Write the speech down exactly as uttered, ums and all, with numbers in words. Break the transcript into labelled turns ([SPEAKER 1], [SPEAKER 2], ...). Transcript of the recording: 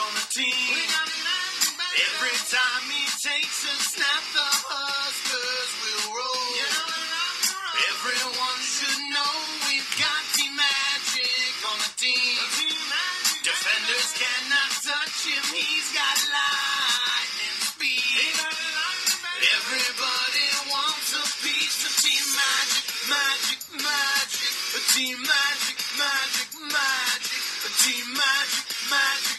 [SPEAKER 1] on the team. Every time he takes a snap, the Huskers will roll. Everyone should know we've got team magic on the team. Defenders cannot touch him, he's got lightning speed. Everybody wants a piece of team magic, magic, magic. A team magic, magic, magic. A team magic, magic.